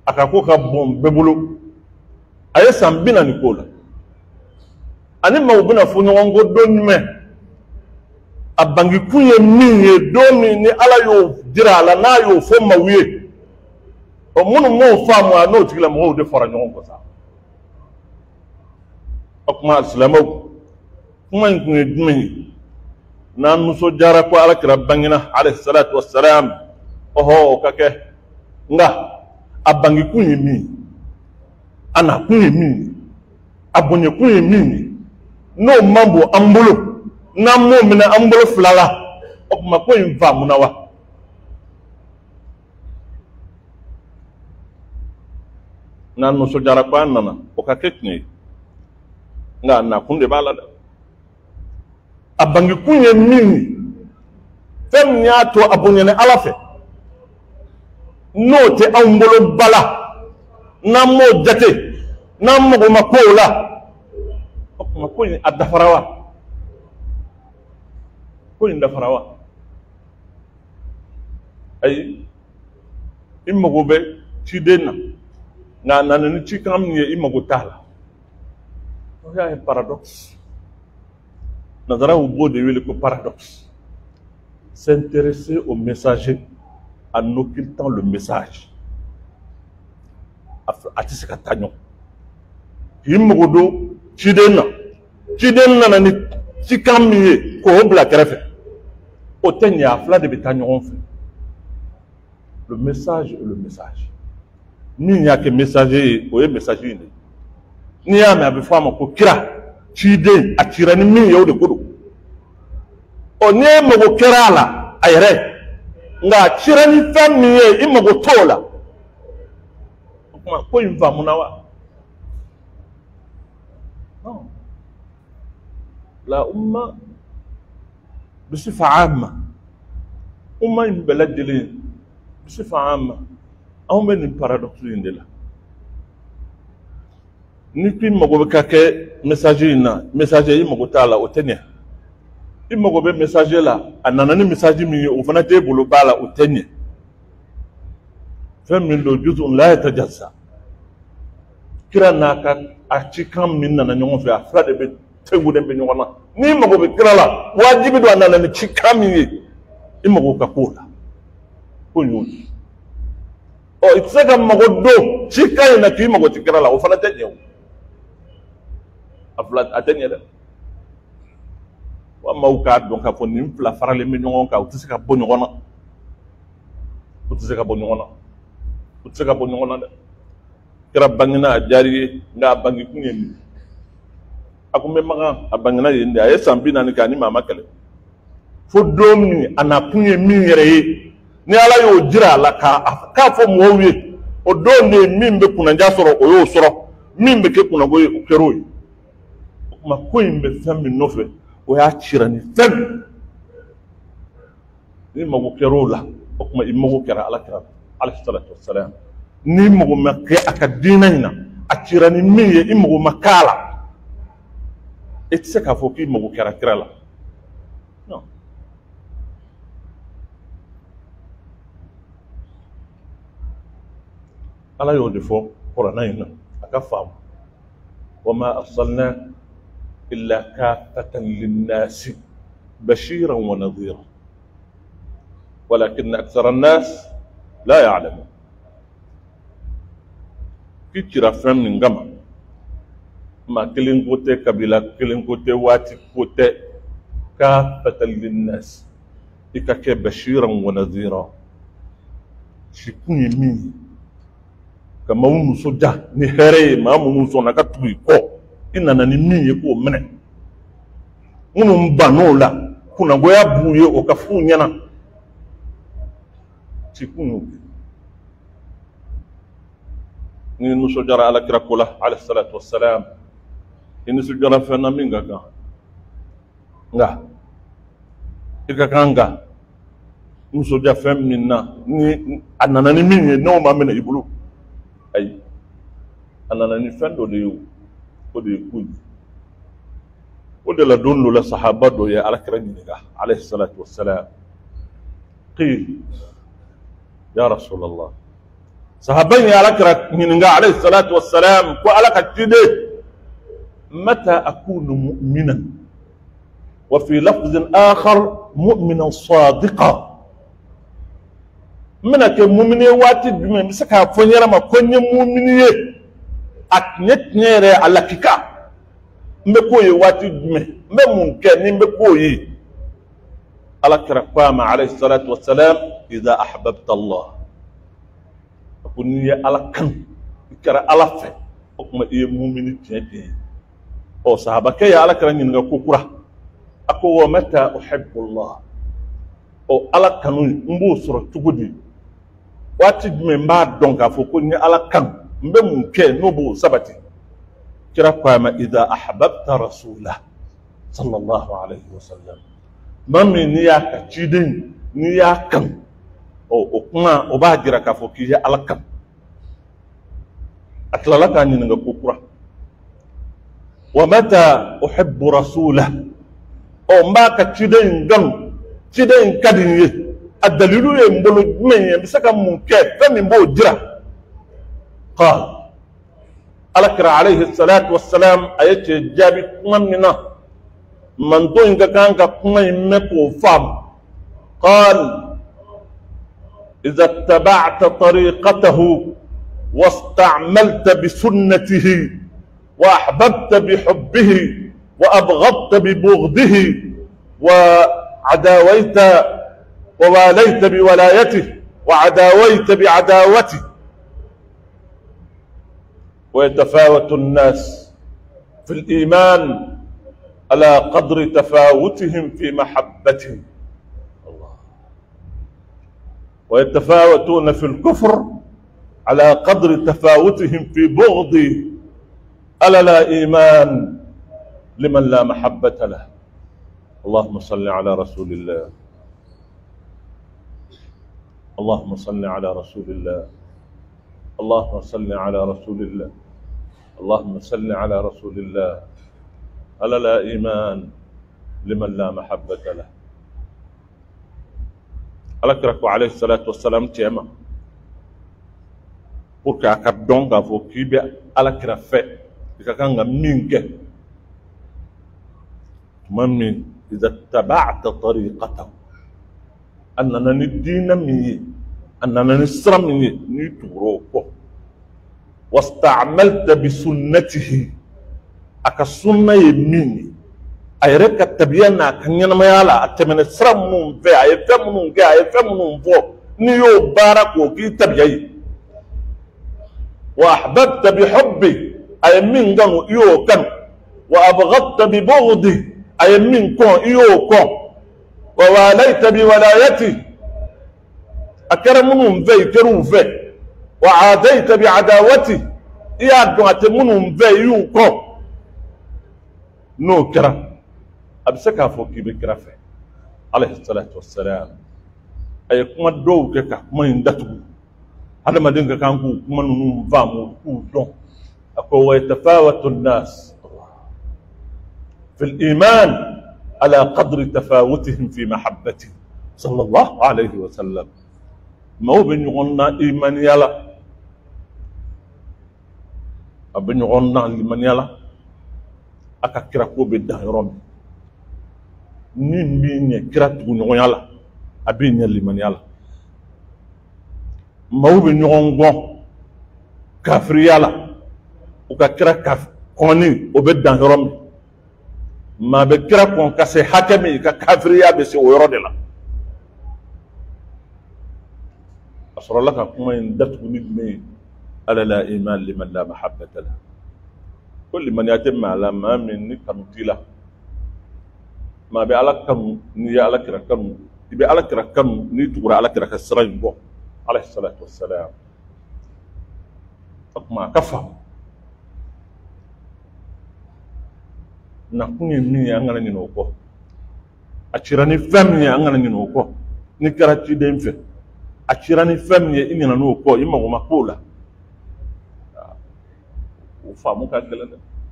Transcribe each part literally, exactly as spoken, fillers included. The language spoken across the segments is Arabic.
akako ka bon bebulu aye sambina ni kola ani mawbuna fu nyon go don me abangi kunye minye domi ni ala yo dira ala na yo fo mawiye o munu mo famu ano tigila mo de fara nyon ko sa akuma islamo kuma kunye dumi nan muso jara ko ala kira bangina alayhi salatu wassalam oho kake nga abangi kunye mi ana kunye mi abonye kunye mi no mambo ambulo na mo mina ambulo flala okuma ko inva munawa nan no so jara kwa nana o ka ketni nga na kunde bala da abangi kunye mini fem nyato abonye ne alafe no te ambulo bala na mo jate na mo ko makola okuma ko ni adafarawa ko ni dafarawa ay immo be ci denna na na ni ci kam ni immo go tala o ya paradoxe nazara au beau de le paradoxe s'intéresser au messager en occultant le message atisi katanyo immo go do ci denna ci denna na ni ci kam ni ko bla krefe o tenya fla de betanyo fait le message et le message ni nya ke messager o e messager ni ni ya ma be fama ko kira ci den atira ni min yow de kudu o ne mo ko kira la ayre nga cira ni fam ni e imo go tola kuma ko inva munawa non la umma بصفة عامة أمة بلد دلين بصفة عامة أو من البارادوكسين دلا نكين مغو بكاكي مساجينا مساجي مغو تالا وتنيا إما غو بمساجي لا أننا مساجي مي وفنا تيبولو بالا وتنيا فمن لو جزء لا يتجزأ كرا ناكا أشيكام مننا نيون في أفراد بيت tengu dembe nyona ni mago be krala wajibi do anana ni chikami imago kakola ko nyoni o itsega mago do chikai na ki mago tikrala o fana tenye afla atenya da wa mauka donc ka foni fla farale me nyon ka utiseka bonyo ona utiseka bonyo ona utiseka bonyo ona da kra bangina jari nga bangi kunyeni akume maga abangana yende ay sambina ni kani mama kale fo domni ana punye min yere ni ala yo jira la ka ka fo mo wi o do ne min be kuna nja soro o yo soro min be ke kuna go o kero yi ma ko imbe fammi nofe o ya chira ni fam ni mago kero la o kuma imago kera ala kera alayhi salatu wassalam ni mago makke akadina ina achira ni min ye imago makala et c'est qu'à faut qu'il me caractère là non ala yo defo qur'ana ina aka fam wama arsalna illa kafatan lin-nas bashiran wa nadhira ولكن أكثر الناس لا يعلمون كتير فهم من جمع ما كلين كوتي كبيلة كلين كوتي واتي كوتي كافة للناس إكاكي بشيرا ونذيرا شكون يمين كما ونسو جا نهري ما ونسو نكتوي كو إننا نمين يكو منه ونمبانو لا كنا غويا بويه وكفو نينا شكون يمين نسو جرى على كراكولا عليه الصلاة والسلام ini sujara fena minga ga nga ika kanga muso ja fem minna ni anana ni minye no ma mena ibulu ay anana ni fendo de yu o de kuj o de la donu la sahaba do ya ala kran ni ga alayhi salatu wassalam qil ya rasul allah صحابين على كرة من عليه الصلاة والسلام وعلى كتيده متى أكون مؤمنا وفي لفظ آخر مؤمنا صادقا منك مؤمنية واتي بمن مسكها فنيرا ما كوني مؤمنية أكنت نيري على كيكا مبكوي واتي بمن ممكن مبكوي على كرة عليه الصلاة والسلام إذا أحببت الله أكون على كن كرة على فه أكما إيه مؤمن تيجي أو صحابة كي على كرة ينغا كوكرة أكو متى أحب الله أو على كنو مبو سورة تقولي واتي من بعد دونك أفكوني على كن مبمكن نبو سبتي كرة قام إذا أحببت رسوله صلى الله عليه وسلم مامي نياك تشيدين نياك أو أكما أباجرك أفكيه على كن أتلالك أني نغا كوكرة ومتى أحب رسوله أو ما كتشيدين غن تشيدين كدين الدليل يمبلو من يمسكا منكر فمن بو جرا قال ألكر عليه الصلاة والسلام أيتي جابي كمنا من دون كان كما يمكو فام قال إذا اتبعت طريقته واستعملت بسنته وأحببت بحبه وأبغضت ببغضه وعداويت وواليت بولايته وعداويت بعداوته ويتفاوت الناس في الإيمان على قدر تفاوتهم في محبته الله ويتفاوتون في الكفر على قدر تفاوتهم في بغضه ألا لا إيمان لمن لا محبة له اللهم صل على رسول الله اللهم صل على رسول الله اللهم صل على رسول الله اللهم صل على رسول الله ألا لا إيمان لمن لا محبة له ألكرك عليه الصلاة والسلام تيما pour que akadon ga fo kibe alakira fe ikakanga minke mami إذا اتبعت طريقته أننا ندين مي أننا نسرم مي نتوروكو واستعملت بسنته أكسنة يميني أيرك التبيان كنينا ما يلا أتمنى سرم من في أيفهم من جا أيفهم من فوق نيو بارك وكي تبيي وأحببت بحبي أي من كانوا يو كان وأبغضت ببغضي أي من كون يو كون وواليت بولايتي أكرمهم في كرم في وعاديت بعداوتي إيادو أتمنهم في يو كون نو كرم أبسكها فوكي بكرفة عليه الصلاة والسلام أي كما دو كيكا كما يندتو هذا ما دينك كان كما ننوم فامو كودون أكو يتفاوت الناس في الإيمان على قدر تفاوتهم في محبته صلى الله عليه وسلم ما هو بن يغنى إيمان يلا أبن يغنى لمن يلا أكا كراكو بدها يرمي نين بين كرات بن يلا أبين يلي من يلا ما هو بن يغنى كافر يلا وكا كرا كاف كوني وبدها يرمي ما بكرة كون كسي حكمي ككافرية بسي ويرد لا أصر لك كما يندتك ندمي ألا لا إيمان لمن لا محبة له كل من يتم على ما من كمتيلا ما بيعلك كم نيالك ركم بيعلك ركم نيتور على كرك السرين بو عليه الصلاة والسلام أكما كفهم na kunye mi angana nyino ko achira ni famille angana nyino ko ni karati demfe achira ni famille ingana no ko ima ko makula u famu ka kala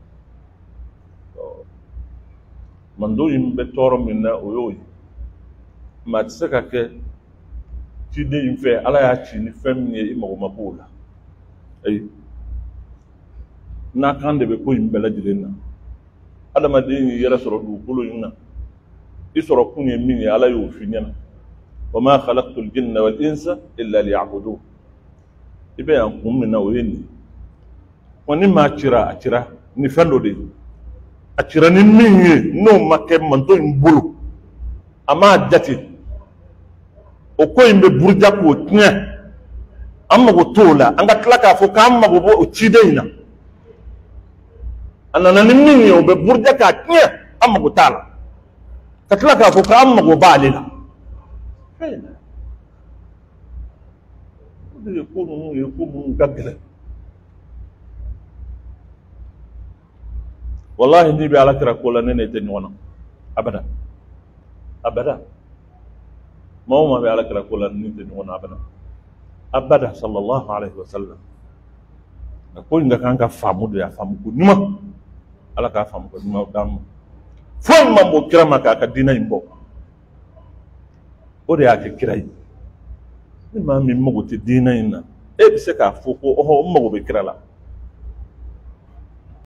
mando yimbe toro minna oyoyi ma tsaka ke ti de imfe ala ya chi ni famille ima ko makula ayi n'a kan de bɛ ko in bɛɛ lajɛlen na adamaden y'i yɛrɛ sɔrɔ dugukolo in na i sɔrɔ kun ye min ye ala y'o f'i ɲɛna wa ma khalaqtul jinna wal insa illa liya'budun i bɛ yan kun min na o ye nin wa ni maa cira a cira ni fɛn dɔ de ye a cira ni min ye n'o ma kɛ manto in bolo a m'a jate o ko in bɛ buruja k'o tiɲɛ an mago t'o la an ka tila k'a fɔ k'an mago bɔ o ciden in na a nana ni min ye o bɛ buruja k'a tiɲɛ an mago t'a la ka tila k'a fɔ k'an mago b'ale la o de ye ko ninnu ye ko minnu ka gɛlɛn wallahi n'i bɛ alakira ko la ne ne tɛ ɲɔgɔn na abada abada maa o maa bɛ alakira ko la ne tɛ ɲɔgɔn na abada abada sallallahu alaihi wa sallam ko in ka kan ka faamu de a faamu ko ɲuman ala k'a faamu ko ɲuman d'an ma foyi man bɔ kira ma k'a ka diinɛ in bɔ o de y'a kɛ kira ye ni maa min mago tɛ diinɛ in na e bɛ se k'a fɔ ko ɔhɔ n mago bɛ kira la